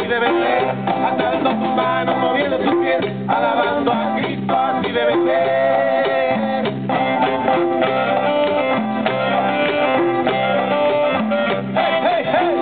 así debe ser, alzando tus manos, moviendo tus pies, alabando a Cristo, así debe ser. Hey, hey, hey.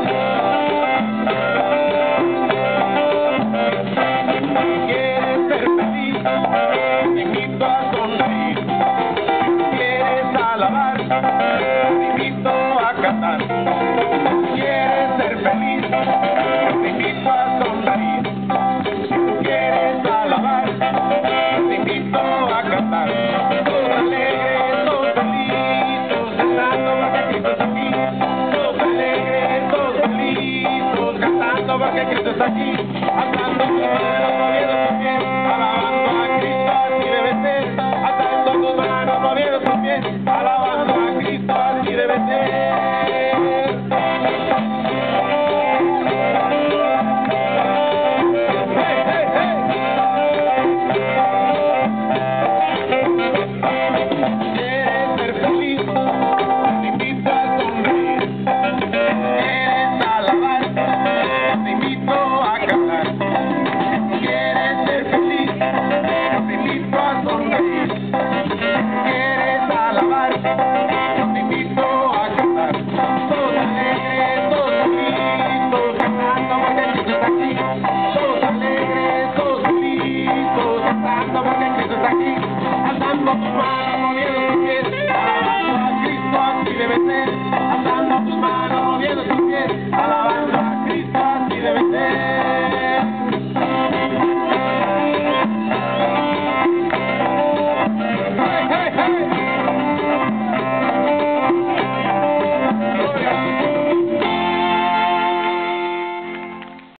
Si quieres ser feliz, te invito a sonreír. Si quieres alabar, te invito a cantar. Si quieres ser feliz, te invito a sonreír. Si quieres alabar, te invito a cantar. Todos alegres, todos felices, cantando porque Cristo está aquí. Todos alegres, todos felices, cantando porque Cristo está aquí. Alzando tus manos, moviendo tus pies, alabando a Cristo, así debe ser. Alzando tus manos, moviendo tus pies, alabando a Cristo, así debe ser. Alzando tus manos, moviendo tus pies, alabando a Cristo, así debe ser.